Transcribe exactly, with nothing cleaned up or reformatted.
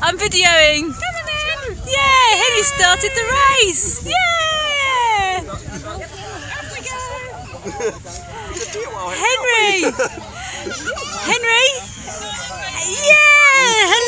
I'm videoing. Yeah, Henry started the race. Yeah. Henry. Henry. Yeah.